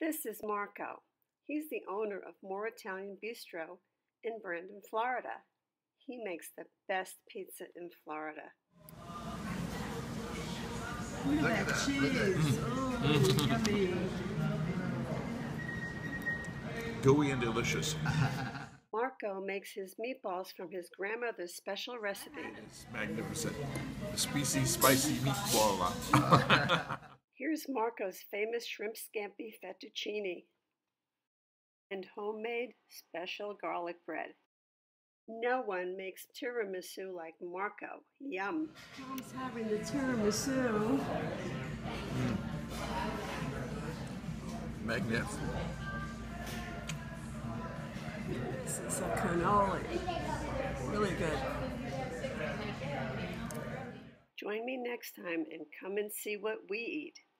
This is Marco. He's the owner of More Italian Bistro in Brandon, Florida. He makes the best pizza in Florida. Look at that cheese. Oh, yummy. Gooey and delicious. Marco makes his meatballs from his grandmother's special recipe. It's magnificent. The spicy meatball. Here's Marco's famous shrimp scampi fettuccine and homemade special garlic bread. No one makes tiramisu like Marco. Yum. Mom's having the tiramisu. Magnificent. This is a cannoli. Really good. Join me next time and come and see what we eat.